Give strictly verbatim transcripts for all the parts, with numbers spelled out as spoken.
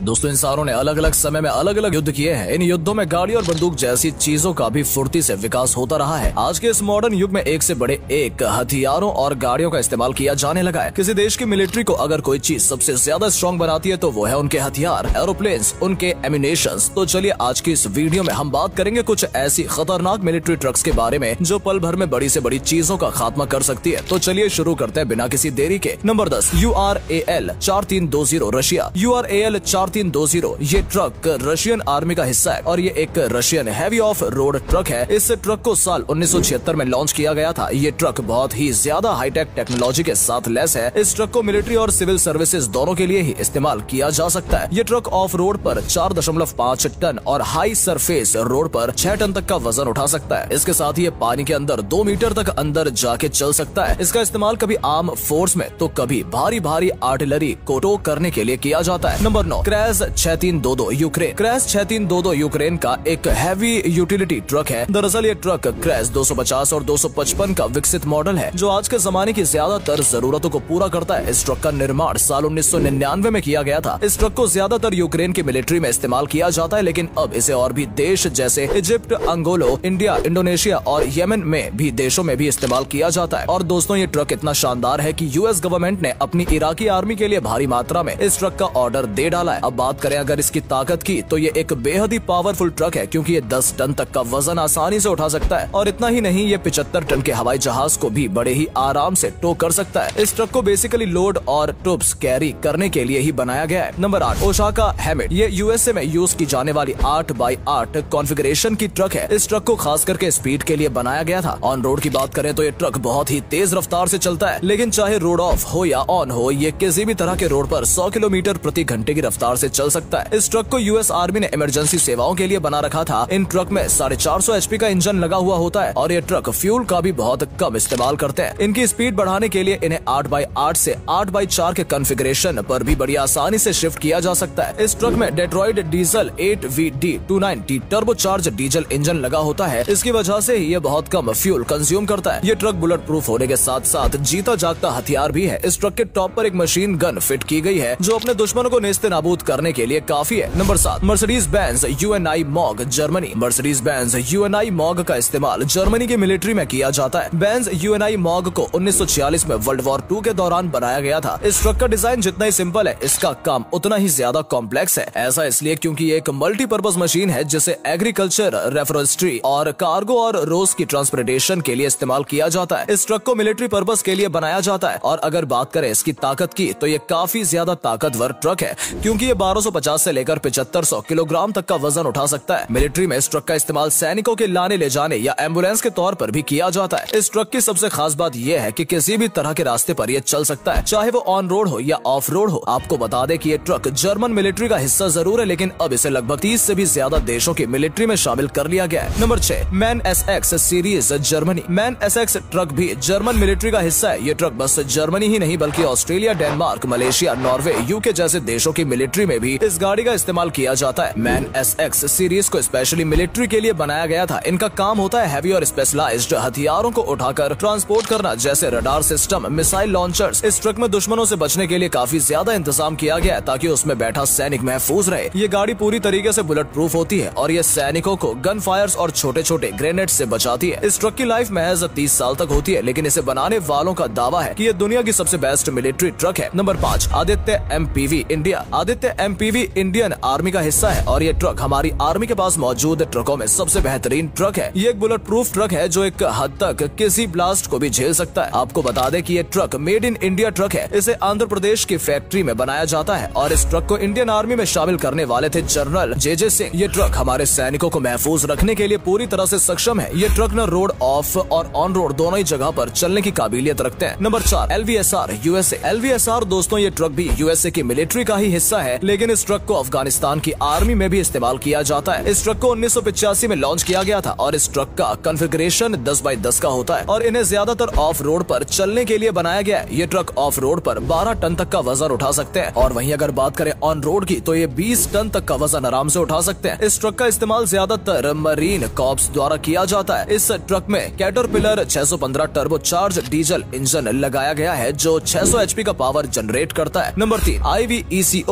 दोस्तों इंसानों ने अलग अलग समय में अलग अलग युद्ध किए हैं। इन युद्धों में गाड़ी और बंदूक जैसी चीजों का भी फुर्ती से विकास होता रहा है। आज के इस मॉडर्न युग में एक से बड़े एक हथियारों और गाड़ियों का इस्तेमाल किया जाने लगा है। किसी देश की मिलिट्री को अगर कोई चीज सबसे ज्यादा स्ट्रॉन्ग बनाती है तो वो है उनके हथियार, एरोप्लेन्स, उनके एम्यूनेशंस। तो चलिए आज की इस वीडियो में हम बात करेंगे कुछ ऐसी खतरनाक मिलिट्री ट्रक्स के बारे में जो पल भर में बड़ी से बड़ी चीजों का खात्मा कर सकती है। तो चलिए शुरू करते हैं बिना किसी देरी के। नंबर दस, यू आर ए एल चार तीन दो zero Russia. U R A L चार तीन दो जीरो ये ट्रक रशियन आर्मी का हिस्सा है और ये एक Russian heavy off road truck है। इस ट्रक को साल उन्नीस सौ छिहत्तर में लॉन्च किया गया था। ये ट्रक बहुत ही ज्यादा हाईटेक टेक्नोलॉजी के साथ लैस है। इस ट्रक को मिलिट्री और सिविल सर्विसेज दोनों के लिए ही इस्तेमाल किया जा सकता है। ये ट्रक ऑफ रोड पर चार दशमलव पाँच टन और हाई सरफेस रोड पर छह टन तक का वजन उठा सकता है। इसके साथ ही ये पानी के अंदर दो मीटर तक अंदर जाके चल सकता है। इसका इस्तेमाल कभी आर्म फोर्स में तो कभी भारी भारी आर्टिलरी को टो करने के लिए किया जाता है। नंबर नौ, क्रैश छह तीन दो दो यूक्रेन। क्रैश छह तीन दो दो यूक्रेन का एक हैवी यूटिलिटी ट्रक है। दरअसल ये ट्रक क्रैश दो सौ पचास और दो सौ पचपन का विकसित मॉडल है जो आज के जमाने की ज्यादातर जरूरतों को पूरा करता है। इस ट्रक का निर्माण साल उन्नीस सौ निन्यानवे में किया गया था। इस ट्रक को ज्यादातर यूक्रेन की मिलिट्री में इस्तेमाल किया जाता है, लेकिन अब इसे और भी देश जैसे इजिप्ट, अंगोलो, इंडिया, इंडोनेशिया और यमन में भी देशों में भी इस्तेमाल किया जाता है। और दोस्तों ये ट्रक इतना शानदार है कि यूएस गवर्नमेंट ने अपनी इराकी आर्मी के लिए भारी मात्रा में इस ट्रक का ऑर्डर दे डाला है। अब बात करें अगर इसकी ताकत की तो ये एक बेहद ही पावरफुल ट्रक है क्योंकि ये दस टन तक का वजन आसानी से उठा सकता है। और इतना ही नहीं, ये पचहत्तर टन के हवाई जहाज को भी बड़े ही आराम से टो कर सकता है। इस ट्रक को बेसिकली लोड और ट्रूप्स कैरी करने के लिए ही बनाया गया है। नंबर आठ, ओसाका हैमिड। ये यूएसए में यूज की जाने वाली आठ बाई आठ कॉन्फ़िगरेशन की ट्रक है। इस ट्रक को खास करके स्पीड के लिए बनाया गया था। ऑन रोड की बात करें तो ये ट्रक बहुत ही तेज रफ्तार से चलता है, लेकिन चाहे रोड ऑफ हो या ऑन हो, ये किसी भी तरह के रोड पर सौ किलोमीटर प्रति घंटे की रफ्तार से चल सकता है। इस ट्रक को यूएस आर्मी ने इमरजेंसी सेवाओं के लिए बना रखा था। इन ट्रक में साढ़े चार सौ एचपी का इंजन लगा हुआ होता है और ये ट्रक फ्यूल का भी बहुत कम इस्तेमाल करते हैं। इनकी स्पीड बढ़ाने के लिए इन्हें आठ बाई आठ से आठ बाई चार के कॉन्फ़िगरेशन पर भी बड़ी आसानी से शिफ्ट किया जा सकता है। इस ट्रक में Detroit diesel eight V D two ninety turbocharge diesel engine लगा होता है। इसकी वजह से ये बहुत कम फ्यूल कंज्यूम करता है। ये ट्रक बुलेट प्रूफ होने के साथ साथ जीता जागता हथियार भी है। इस ट्रक के टॉप पर एक मशीन गन फिट की गई है जो अपने दुश्मनों को नेस्ते नाबूद करने के लिए काफी है। नंबर सात, Mercedes Benz U N I Mog Germany. Mercedes Benz U N I Mog का इस्तेमाल जर्मनी की मिलिट्री में किया जाता है। Benz U N I Mog को उन्नीस सौ छियालीस में वर्ल्ड वॉर टू के दौरान बनाया गया था। इस ट्रक का डिजाइन जितना ही सिंपल है, इसका काम उतना ही ज्यादा कॉम्प्लेक्स है। ऐसा इसलिए क्योंकि ये एक मल्टीपर्पज मशीन है जिसे एग्रीकल्चर, रेफोरेस्ट्री और कार्गो और रोज की ट्रांसपोर्टेशन के लिए इस्तेमाल किया जाता है। इस ट्रक को मिलिट्री पर्पज के लिए बनाया जाता है। और अगर बात करें इसकी ताकत की तो ये काफी ज्यादा ताकतवर ट्रक है क्योंकि ये बारह सौ पचास से लेकर पचहत्तर सौ किलोग्राम तक का वजन उठा सकता है। मिलिट्री में इस ट्रक का इस्तेमाल सैनिकों के लाने ले जाने या एम्बुलेंस के तौर पर भी किया जाता है। इस ट्रक की सबसे खास बात यह है कि किसी भी तरह के रास्ते पर यह चल सकता है, चाहे वो ऑन रोड हो या ऑफ रोड हो। आपको बता दें कि ये ट्रक जर्मन मिलिट्री का हिस्सा जरूर है, लेकिन अब इसे लगभग तीस से भी ज्यादा देशों की मिलिट्री में शामिल कर लिया गया है। नंबर छह, MAN S X series Germany. MAN S X truck भी जर्मन मिलिट्री का हिस्सा है। ये ट्रक बस जर्मनी ही नहीं बल्कि Australia, Denmark, Malaysia, Norway, UK जैसे देशों की मिलिट्री में भी इस गाड़ी का इस्तेमाल किया जाता है। मैन एस एक्स सीरीज को स्पेशली मिलिट्री के लिए बनाया गया था। इनका काम होता है हैवी और स्पेशलाइज्ड हथियारों को उठाकर ट्रांसपोर्ट करना, जैसे रडार सिस्टम, मिसाइल लॉन्चर्स। इस ट्रक में दुश्मनों से बचने के लिए काफी ज्यादा इंतजाम किया गया है ताकि उसमें बैठा सैनिक महफूज रहे। ये गाड़ी पूरी तरीके से बुलेट प्रूफ होती है और ये सैनिकों को गन फायर्स और छोटे छोटे ग्रेनेड से बचाती है। इस ट्रक की लाइफ महज तीस साल तक होती है, लेकिन इसे बनाने वालों का दावा है कि ये दुनिया की सबसे बेस्ट मिलिट्री ट्रक है। नंबर पाँच, Aditya M P V India. Aditya M P V Indian army का हिस्सा है और ये ट्रक हमारी आर्मी के पास मौजूद ट्रकों में सबसे बेहतरीन ट्रक है। ये एक बुलेट प्रूफ ट्रक है जो एक हद तक किसी ब्लास्ट को भी झेल सकता है। आपको बता दें कि ये truck made in India truck है। इसे आंध्र प्रदेश की फैक्ट्री में बनाया जाता है और इस ट्रक को इंडियन आर्मी में शामिल करने वाले थे जनरल जे जे सिंह। ये ट्रक हमारे सैनिकों को महफूज रखने के लिए पूरी तरह से सक्षम है। ये ट्रक न रोड ऑफ और ऑन रोड दोनों ही जगह पर चलने की काबिलियत रखते हैं। नंबर चार, L V S R USA. L V S R दोस्तों ये ट्रक भी यूएसए की मिलिट्री का ही हिस्सा है, लेकिन इस ट्रक को अफगानिस्तान की आर्मी में भी इस्तेमाल किया जाता है। इस ट्रक को उन्नीस सौ पचासी में लॉन्च किया गया था और इस ट्रक का कॉन्फ़िगरेशन दस बाई दस का होता है और इन्हें ज्यादातर ऑफ रोड पर चलने के लिए बनाया गया है। ये ट्रक ऑफ रोड पर बारह टन तक का वजन उठा सकते हैं और वहीं अगर बात करें ऑन रोड की तो ये बीस टन तक का वजन आराम से उठा सकते हैं। इस ट्रक का इस्तेमाल ज्यादातर मरीन कॉर्प्स द्वारा किया जाता है। इस ट्रक में कैटरपिलर छह सौ पंद्रह टर्बोचार्ज डीजल इंजन लगाया गया है जो छह सौ एचपी का पावर जनरेट करता है। नंबर तीन, I V E C O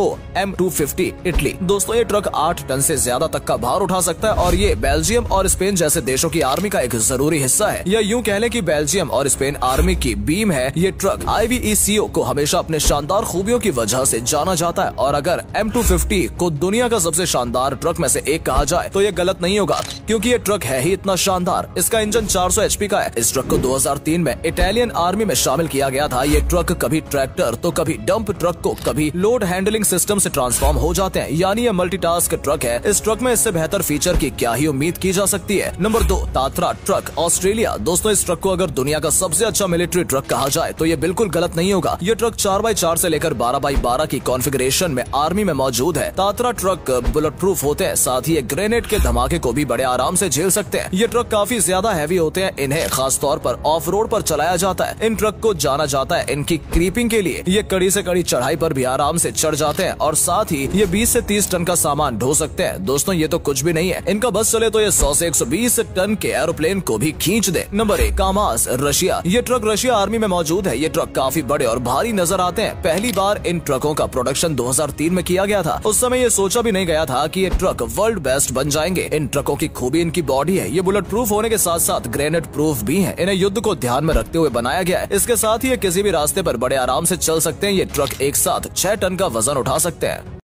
M two fifty Italy. दोस्तों ये ट्रक आठ टन से ज्यादा तक का भार उठा सकता है और ये बेल्जियम और स्पेन जैसे देशों की आर्मी का एक जरूरी हिस्सा है, या यूं कह लें कि बेल्जियम और स्पेन आर्मी की बीम है। ये ट्रक आई वी ई सी ओ को हमेशा अपने शानदार खूबियों की वजह से जाना जाता है और अगर एम टू फिफ्टी को दुनिया का सबसे शानदार ट्रक में से एक कहा जाए तो ये गलत नहीं होगा, क्योंकि ये ट्रक है ही इतना शानदार। इसका इंजन चार सौ एच पी का है। इस ट्रक को दो हज़ार तीन में इटालियन आर्मी में शामिल किया गया था। ये ट्रक कभी ट्रैक्टर तो कभी डंप ट्रक को कभी लोड हैंडलिंग सिस्टम से ट्रांसफॉर्म हो जाते हैं, यानी ये मल्टीटास्क ट्रक है। इस ट्रक में इससे बेहतर फीचर की क्या ही उम्मीद की जा सकती है। नंबर दो, तात्रा ट्रक, ऑस्ट्रेलिया। दोस्तों इस ट्रक को अगर दुनिया का सबसे अच्छा मिलिट्री ट्रक कहा जाए तो ये बिल्कुल गलत नहीं होगा। ये ट्रक चार बाई चार से लेकर बारह बाई बारह की कॉन्फ़िगरेशन में आर्मी में मौजूद है। तात्रा ट्रक बुलेट प्रूफ होते हैं, साथ ही ये ग्रेनेड के धमाके को भी बड़े आराम से झेल सकते हैं। ये ट्रक काफी ज्यादा हैवी होते हैं। इन्हें खास तौर पर ऑफ रोड पर चलाया जाता है। इन ट्रक को जाना जाता है इनकी क्रीपिंग के लिए। ये कड़ी से कड़ी चढ़ाई पर भी आराम से चढ़ जाते हैं और साथ ही ये बीस से तीस टन का सामान ढो सकते हैं। दोस्तों ये तो कुछ भी नहीं है, इनका बस चले तो ये सौ से एक सौ बीस टन के एरोप्लेन को भी खींच दे। नंबर एक, कामाज, रशिया। ये ट्रक रशिया आर्मी में मौजूद है। ये ट्रक काफी बड़े और भारी नजर आते हैं। पहली बार इन ट्रकों का प्रोडक्शन दो हज़ार तीन में किया गया था। उस समय ये सोचा भी नहीं गया था कि ये ट्रक वर्ल्ड बेस्ट बन जाएंगे। इन ट्रकों की खूबी इनकी बॉडी है। ये बुलेट प्रूफ होने के साथ साथ ग्रेनेड प्रूफ भी है। इन्हें युद्ध को ध्यान में रखते हुए बनाया गया है। इसके साथ ही ये किसी भी रास्ते पर बड़े आराम से चल सकते हैं। ये ट्रक एक साथ छह टन का वजन उठा सकते हैं।